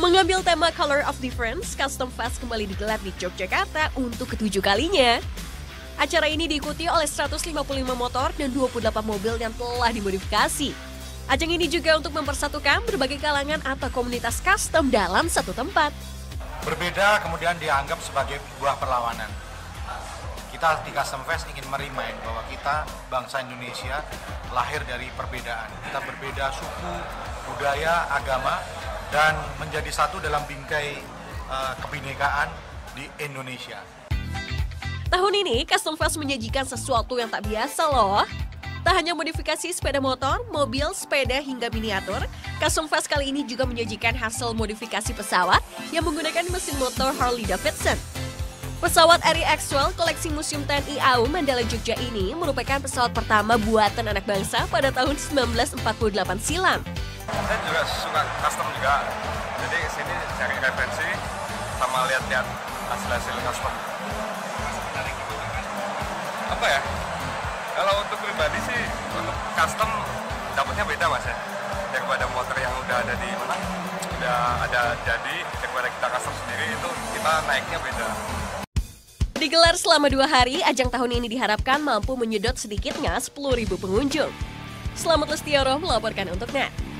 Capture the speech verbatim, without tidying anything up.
Mengambil tema Color of Difference, Custom Fest kembali digelar di Yogyakarta untuk ketujuh kalinya. Acara ini diikuti oleh seratus lima puluh lima motor dan dua puluh delapan mobil yang telah dimodifikasi. Ajang ini juga untuk mempersatukan berbagai kalangan atau komunitas custom dalam satu tempat. Berbeda kemudian dianggap sebagai sebuah perlawanan. Kita di Custom Fest ingin merimain bahwa kita bangsa Indonesia lahir dari perbedaan. Kita berbeda suku, budaya, agama, dan menjadi satu dalam bingkai uh, kebinekaan di Indonesia. Tahun ini, Custom Fest menyajikan sesuatu yang tak biasa loh. Tak hanya modifikasi sepeda motor, mobil, sepeda, hingga miniatur, Custom Fest kali ini juga menyajikan hasil modifikasi pesawat yang menggunakan mesin motor Harley Davidson. Pesawat R I Actual koleksi Museum T N I A U Mandala Jogja ini merupakan pesawat pertama buatan anak bangsa pada tahun seribu sembilan ratus empat puluh delapan silam. Saya juga suka custom juga, jadi sini cari referensi sama lihat-lihat hasil-hasil custom. Apa ya? Kalau untuk pribadi sih, untuk custom dapatnya beda mas ya, daripada motor yang udah ada di mana, udah ada jadi, daripada kita custom sendiri itu kita naiknya beda. Digelar selama dua hari, ajang tahun ini diharapkan mampu menyedot sedikitnya sepuluh ribu pengunjung. Selamat Lestioro melaporkan untuk N E T.